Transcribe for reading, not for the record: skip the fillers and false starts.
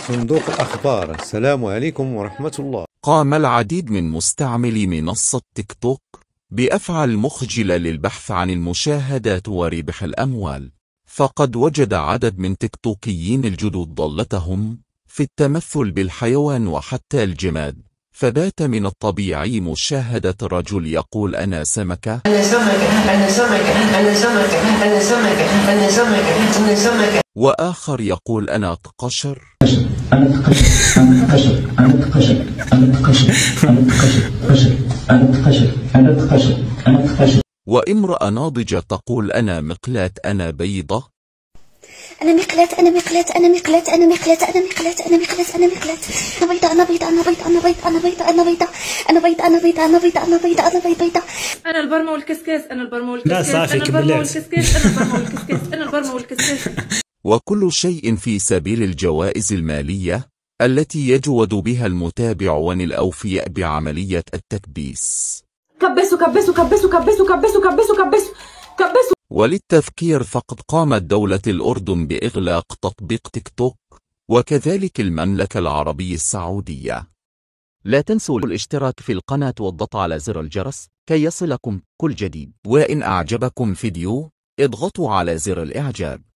صندوق الأخبار. السلام عليكم ورحمة الله. قام العديد من مستعملي منصة تيك توك بأفعال مخجلة للبحث عن المشاهدات وربح الأموال، فقد وجد عدد من تيك توكيين الجدد ضالتهم في التمثل بالحيوان وحتى الجماد، فبات من الطبيعي مشاهدة رجل يقول أنا سمكة، أنا سمكة، أنا سمكة، أنا سمكة، أنا سمكة، أنا سمكة، أنا سمكة، وآخر يقول أنا قشر، أنا قشر، أنا قشر، أنا قشر، أنا قشر، أنا قشر، قشر، أنا قشر، أنا قشر، أنا قشر. وامرأة ناضجة تقول أنا مقلاة، أنا بيضة، أنا مقلاة، أنا مقلاة، أنا مقلاة، أنا مقلاة، أنا مقلاة، أنا مقلاة، أنا مقلاة، أنا بيضة، أنا بيضة، أنا بيضة، أنا بيضة، أنا بيضة، أنا بيضة، أنا بيضة، أنا بيضة، أنا بيضة، أنا بيضة، أنا بيضة. أنا البرمة والكسكس، أنا البرمة والكسكس، لا صافي أنا البرمة كملت. والكسكس، أنا البرمة والكسكس، أنا البرمة والكسكس. وكل شيء في سبيل الجوائز المالية التي يجود بها المتابعون الأوفياء بعملية التكبيس. كبسوا كبسوا كبسوا كبسوا كبسوا كبسوا كبسوا كبسوا. وللتذكير فقد قامت دولة الأردن بإغلاق تطبيق تيك توك، وكذلك المملكة العربية السعودية. لا تنسوا الاشتراك في القناة والضغط على زر الجرس كي يصلكم كل جديد. وإن أعجبكم فيديو اضغطوا على زر الإعجاب.